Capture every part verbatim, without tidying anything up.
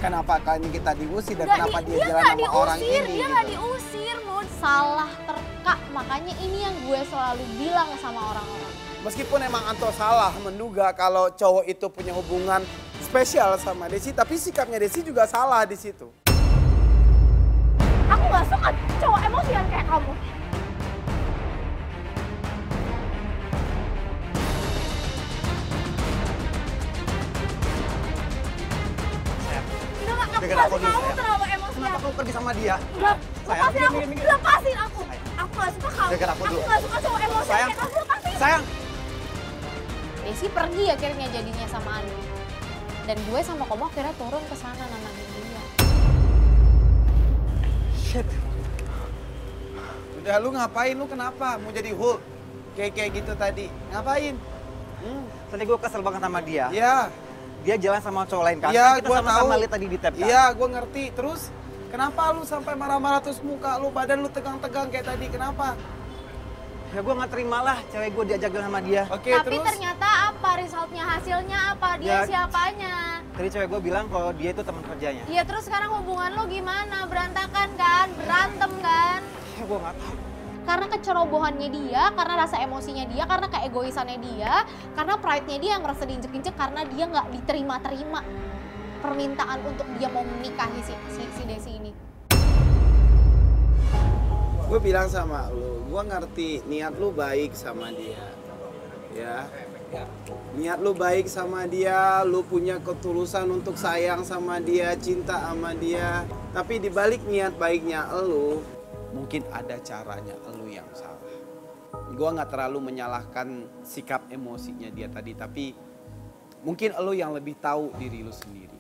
kenapa kali kita diusir dan Nggak kenapa di, dia, dia jalan nggak sama orang diusir, ini. dia nggak diusir, Mod. Salah terka, makanya ini yang gue selalu bilang sama orang-orang. Meskipun emang Anto salah menduga kalau cowok itu punya hubungan spesial sama Desi, tapi sikapnya Desi juga salah di situ. Aku gak suka cowok emosian kayak kamu. Udah gak, aku Dengar gak aku suka dulu, kamu sayang. terlalu emosian. Kenapa kamu pergi sama dia? Udah, Sayang, lepasin aku, minggir, minggir. lepasin aku. Aku gak suka kamu. Dengar aku Aku dulu. gak suka cowok emosian Sayang, kayak kamu, lepasin. sayang. Desi pergi akhirnya jadinya sama Andi. Dan gue sama Komo akhirnya turun ke sana nenangin dia. Shit. Udah lu ngapain, lu kenapa? Mau jadi Hulk? Kayak kayak gitu tadi. Ngapain? Hmm. Tadi gue kesel banget sama dia. Ya, Dia jalan sama cowok lain kan? Iya, Kan kita gua sama-sama tahu. lihat tadi di tab kan? iya gue ngerti. Terus kenapa lu sampai marah-marah terus muka lu, badan lu tegang-tegang kayak tadi? Kenapa? Ya gue gak terima lah cewek gue diajak jalan sama dia. Oke, Tapi terus? ternyata apa resultnya, hasilnya apa, dia Ya. siapanya. Tadi cewek gue bilang kalau dia itu teman kerjanya. Iya terus sekarang hubungan lo gimana? Berantakan kan? Berantem kan? Ya gue gak tahu. Karena kecerobohannya dia, karena rasa emosinya dia, karena keegoisannya dia, karena pride-nya dia yang ngerasa diinjek-injek karena dia nggak diterima-terima permintaan untuk dia mau menikahi si, si, si Desi ini. Gue bilang sama lu, gue ngerti niat lu baik sama dia. Ya, niat lu baik sama dia, lu punya ketulusan untuk sayang sama dia, cinta sama dia. Tapi dibalik niat baiknya lu, mungkin ada caranya lu yang salah. Gue nggak terlalu menyalahkan sikap emosinya dia tadi, tapi mungkin lu yang lebih tahu diri lu sendiri.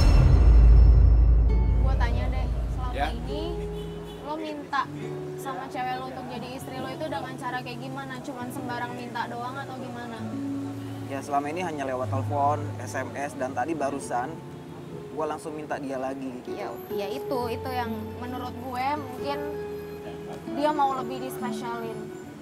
Gue tanya deh, selama Ya. ini lo minta sama cewek lo untuk jadi istri lo itu dengan cara kayak gimana? Cuman sembarang minta doang atau gimana? Ya selama ini hanya lewat telepon, S M S, dan tadi barusan gue langsung minta dia lagi gitu. Ya, ya itu, itu yang menurut gue mungkin dia mau lebih dispesialin.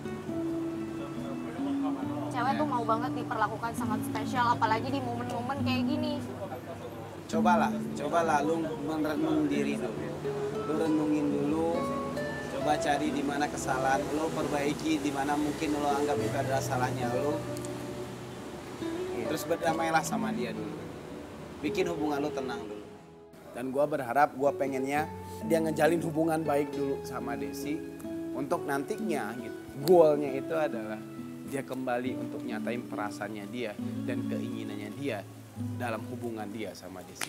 Cewek tuh mau banget diperlakukan sangat spesial, apalagi di momen-momen kayak gini. Cobalah, cobalah lu merenung diri dulu. Lu renungin dulu, coba cari di mana kesalahan lu, perbaiki di mana mungkin lu anggap itu adalah salahnya lu. Terus berdamailah sama dia dulu. Bikin hubungan lu tenang dulu. Dan gua berharap, gua pengennya dia ngejalin hubungan baik dulu sama Desi. Untuk nantinya gitu. Goalnya itu adalah dia kembali untuk nyatain perasaannya dia dan keinginannya dia dalam hubungan dia sama Desi.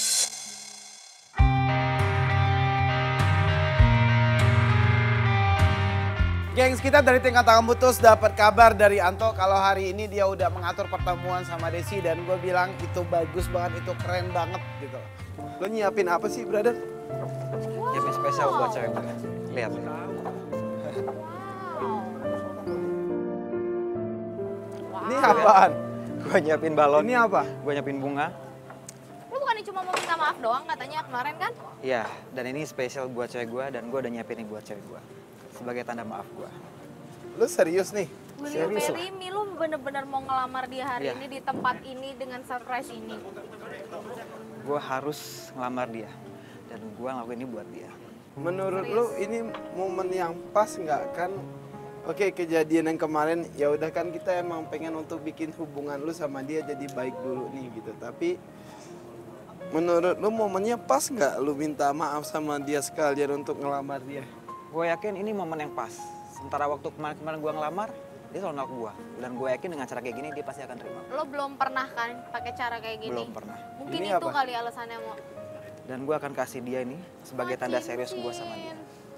Gengs, kita dari Tingkat Tangan Putus dapat kabar dari Anto kalau hari ini dia udah mengatur pertemuan sama Desi, dan gue bilang itu bagus banget, itu keren banget gitu. Lo nyiapin apa sih, brother? Nyiapin spesial buat cewek gue. Lihat. Ini apaan? Gue nyiapin balon. Ini apa? Gue nyiapin bunga. Lu bukannya cuma mau minta maaf doang katanya kemarin kan? Iya, dan ini spesial buat cewek gue, dan gue udah nyiapin ini buat cewek gue. Sebagai tanda maaf gue. Lo serius nih? Serius lah. Mimi, lu bener-bener mau ngelamar dia hari Iya. ini di tempat ini dengan surprise ini? Gue harus ngelamar dia. Dan gue ngelakuin ini buat dia. Menurut lo ini momen yang pas nggak kan? Oke, kejadian yang kemarin ya udah kan kita emang pengen untuk bikin hubungan lu sama dia jadi baik dulu nih gitu. Tapi menurut lu momennya pas nggak lu minta maaf sama dia sekalian untuk ngelamar dia? Gue yakin ini momen yang pas. Sementara waktu kemarin-kemarin gue ngelamar, dia selalu nolak gue. Dan gue yakin dengan cara kayak gini dia pasti akan terima. Lo belum pernah kan pakai cara kayak gini? Belum pernah. Mungkin Ini itu apa? kali alasannya mau. Dan gue akan kasih dia ini sebagai tanda serius gue sama dia.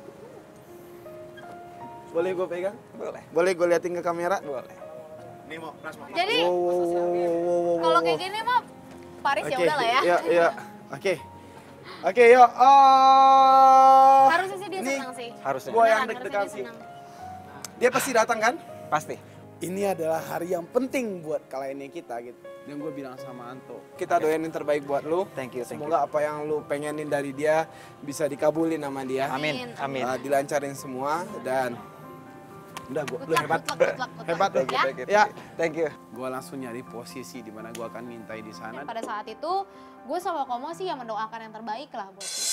Boleh gue pegang? Boleh. Boleh gue liatin ke kamera? Boleh. Jadi Wow, wow, wow, wow, wow, wow, kalau wow. kayak gini mah Paris ya Oke, udah lah ya. Iya, iya. Oke. Oke, yuk. Oh. Harusnya sih dia Ini senang sih. Harusnya. Gua yang Beneran, harusnya deg-degan dia sih. senang. Dia pasti datang kan? Pasti. Ini adalah hari yang penting buat kliennya kita gitu. Dan gue bilang sama Anto, kita doain yang terbaik buat lu. Thank you, thank Semoga apa yang lu pengenin dari dia bisa dikabulin sama dia. Amin. Amin. Uh, dilancarin semua, dan Udah, gua, Good lu luck, hebat. good luck, good luck, good Hebat, luck, Thank you, ya. thank you, Ya. thank you. Gue langsung nyari posisi di mana gue akan mintai di sana. Dan pada saat itu, gue sama Komo sih yang mendoakan yang terbaik lah buat dia.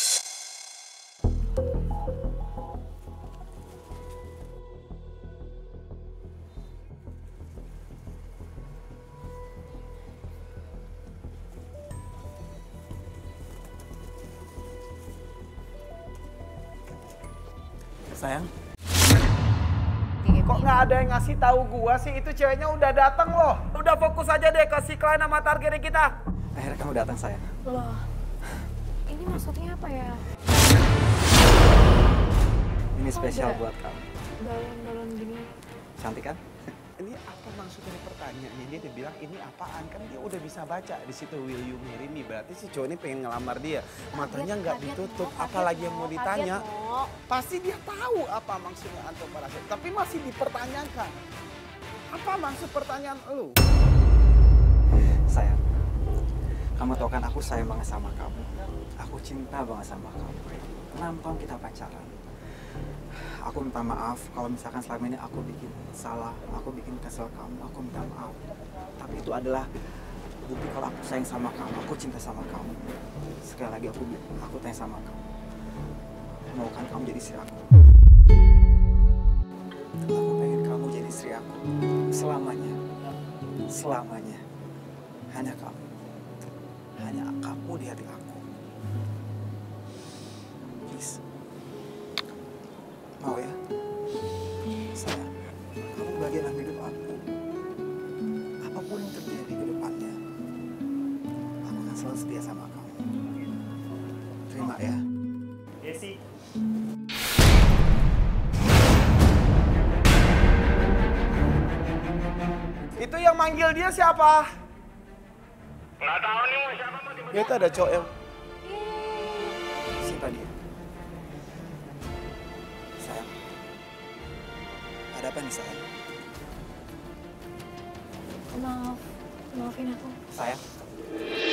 Sayang, Kayak kok gitu. nggak ada yang ngasih tahu gua sih? Itu ceweknya udah datang loh. Udah fokus aja deh ke si klien sama target kita. Akhirnya kamu datang sayang. Loh, ini maksudnya apa ya? Ini spesial ada. buat kamu. Balon-balon gini. Cantik kan? Ini apa maksud dari pertanyaannya? Dia udah bilang ini apaan? Kan dia udah bisa baca di situ will you marry me. Berarti si cowok ini pengen ngelamar dia. Matanya nggak Kaget, ditutup, Mo, kaget, apalagi yang Mo, mau kaget, ditanya. Mo. Pasti dia tahu apa maksudnya antum parasut. Tapi masih dipertanyakan. Apa maksud pertanyaan lu? Sayang, kamu tahu kan aku sayang banget sama kamu. Aku cinta banget sama kamu. enam tahun kita pacaran. Aku minta maaf kalau misalkan selama ini aku bikin salah, aku bikin kesel kamu, aku minta maaf. Tapi itu adalah bukti kalau aku sayang sama kamu, aku cinta sama kamu. Sekali lagi aku aku tanya sama kamu, mau kan kamu jadi istri aku? Aku pengen kamu jadi istri aku selamanya, selamanya. Hanya kamu, hanya kamu di hati aku. Please. Mau ya? Sayang, kamu bagian dalam hidup aku. Apapun yang terjadi ke depannya, aku akan selalu setia sama kamu. Terima ya. Desi. Itu yang manggil dia siapa? Nggak tahu nih mau siapa mau tiba-tiba. Ya itu ada cowok yang... Siapa dia? Sayang. Ada apa nih sayang? Maaf, maafin aku. Sayang.